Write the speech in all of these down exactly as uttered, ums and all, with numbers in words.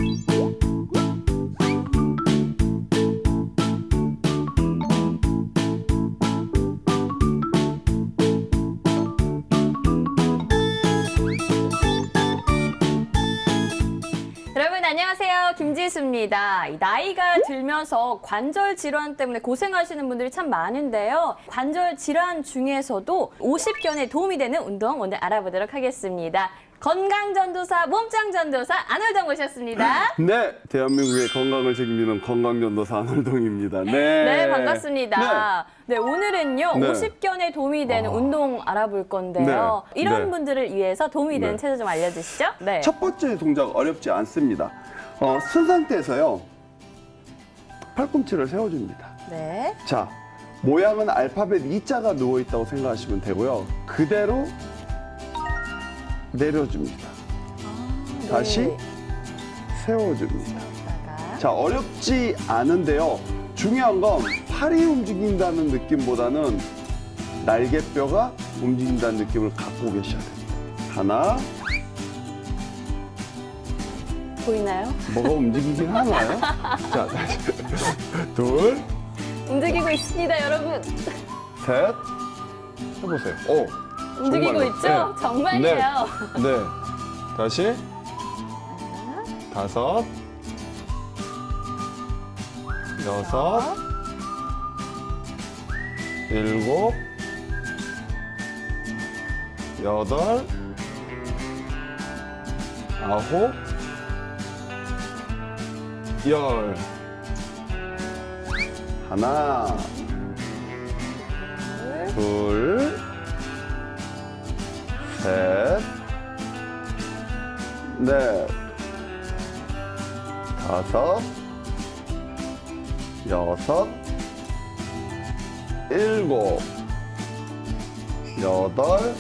안녕하세요, 김지수입니다. 나이가 들면서 관절 질환 때문에 고생하시는 분들이 참 많은데요. 관절 질환 중에서도 오십견에 도움이 되는 운동 오늘 알아보도록 하겠습니다. 건강전도사, 몸짱전도사 안월동 모셨습니다. 네, 대한민국의 건강을 책임지는 건강전도사 안월동입니다. 네, 네 반갑습니다. 네, 네 오늘은요 네. 오십견에 도움이 되는 아. 운동 알아볼 건데요. 네. 이런 네. 분들을 위해서 도움이 되는 네. 체조 좀 알려주시죠. 네. 첫 번째 동작 어렵지 않습니다. 어, 쓴 상태에서요, 팔꿈치를 세워줍니다. 네. 자, 모양은 알파벳 이자가 누워있다고 생각하시면 되고요. 그대로 내려줍니다. 아, 네. 다시 세워줍니다. 세웠다가. 자, 어렵지 않은데요. 중요한 건 팔이 움직인다는 느낌보다는 날개뼈가 움직인다는 느낌을 갖고 계셔야 됩니다. 하나. 보이나요? 뭐가 움직이긴 하나요? 자, 다시. 둘. 움직이고 있습니다, 여러분. 셋. 해보세요. 오. 움직이고 정말로. 있죠? 네. 정말이에요. 네. 네. 다시. 하나. 다섯. 여섯. 일곱. 여덟. 아홉. 열. 하나. 둘. 셋, 넷, 다섯, 여섯, 일곱, 여덟,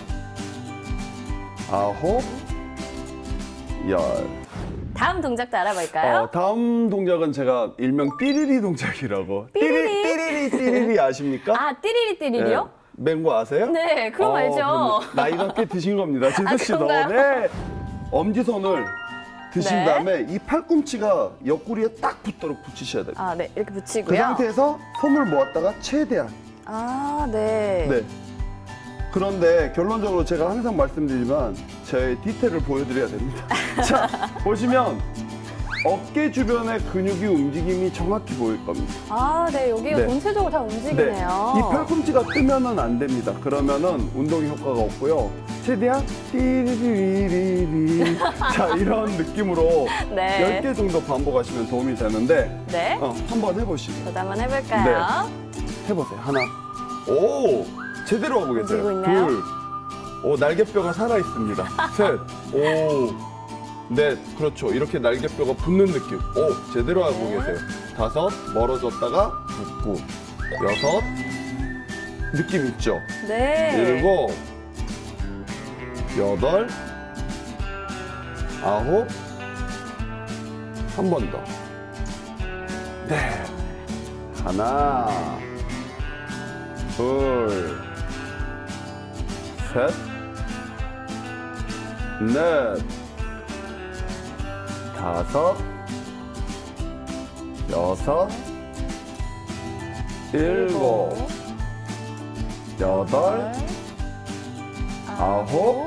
아홉, 열. 다음 동작도 알아볼까요? 어, 다음 동작은 제가 일명 띠리리 동작이라고. 띠리리? 띠리리, 띠리리 아십니까? 아, 띠리리 띠리리요? 네. 맹구 아세요? 네, 그럼 어, 알죠. 나이가 꽤 드신 겁니다. 지수 씨도. 아, 네. 엄지손을 드신 네. 다음에 이 팔꿈치가 옆구리에 딱 붙도록 붙이셔야 됩니다. 아, 네. 이렇게 붙이고요. 그 상태에서 손을 모았다가 최대한. 아, 네. 네. 그런데 결론적으로 제가 항상 말씀드리지만 제 디테일을 보여드려야 됩니다. 자, 보시면 어깨 주변의 근육이 움직임이 정확히 보일 겁니다. 아, 네. 여기 네. 전체적으로 다 움직이네요. 네. 이 팔꿈치가 뜨면은 안 됩니다. 그러면은 운동의 효과가 없고요. 최대한 띠리리리리 자, 이런 느낌으로 네. 열 개 정도 반복하시면 도움이 되는데 네. 어, 한번 해보시죠. 저도 한번 해볼까요? 네. 해보세요. 하나. 오! 제대로 하고 계세요. 둘. 오, 날개뼈가 살아있습니다. 셋. 오. 넷, 그렇죠. 이렇게 날개뼈가 붙는 느낌. 오, 제대로 하고 네. 계세요. 다섯, 멀어졌다가 붙고. 여섯, 느낌 있죠? 네. 일곱, 여덟, 아홉, 한 번 더. 네. 하나, 둘, 셋, 넷, 다섯, 여섯, 일곱, 여덟, 아홉,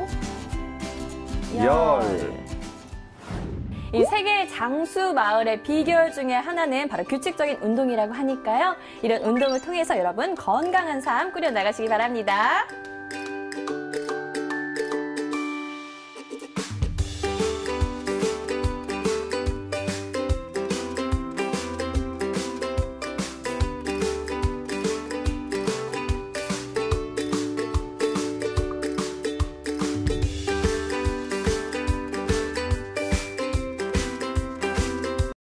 열. 이 세계 장수 마을의 비결 중에 하나는 바로 규칙적인 운동이라고 하니까요. 이런 운동을 통해서 여러분 건강한 삶 꾸려나가시기 바랍니다.